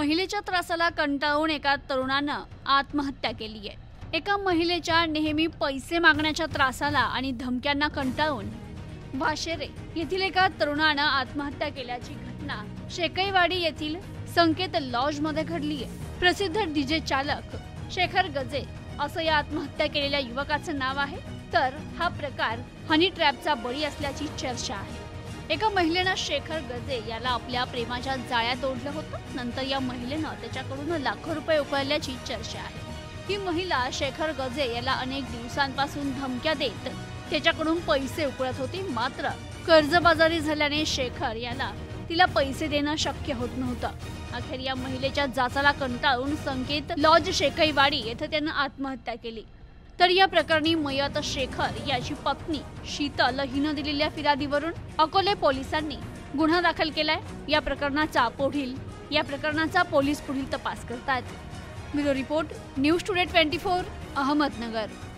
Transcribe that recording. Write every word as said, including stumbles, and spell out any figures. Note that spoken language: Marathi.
महिलेच्या त्रासाला कंटाळून एका तरुणानं आत्महत्या केली आहे। एका महिलेच्या नेहमी पैसे मागण्याच्या त्रासाला आणि धमक्यांना कंटाळून वाशेरे येथील एका तरुणानं आत्महत्या केल्याची घटना शेकईवाडी येथील संकेत लॉज मध्ये घडली आहे। प्रसिद्ध डीजे चालक शेखर गजे असं या आत्महत्या केलेल्या युवकाचं नाव आहे। तर हा प्रकार हनी ट्रॅपचा बळी असल्याची चर्चा आहे। एका महिलेनं शेखर गजे याला आपल्या प्रेमाच्या जाळ्यात ओढलं होतं। नंतर या महिलेनं त्याच्याकडून लाखो रुपये उकळल्याची चर्चा आहे। ही महिला शेखर गजे याला अनेक दिवसांपासून धमक्या देत त्याच्याकडून पैसे उकळत होती। मात्र कर्जबाजारी झाल्याने शेखर याला तिला पैसे देणं शक्य होत नव्हतं। अखेर या महिलेच्या जाचाला कंटाळून संकेत लॉज शेकईवाडी येथे त्यानं आत्महत्या केली। तर या प्रकरणी मयत शेखर याची पत्नी शीतल हिनं दिलेल्या फिर्यादीवरून अकोले पोलिसांनी गुन्हा दाखल केलाय। या प्रकरणाचा पुढील या प्रकरणाचा पोलीस पुढील तपास करतात। ब्युरो रिपोर्ट, न्यूज टुडे चोवीस, अहमदनगर।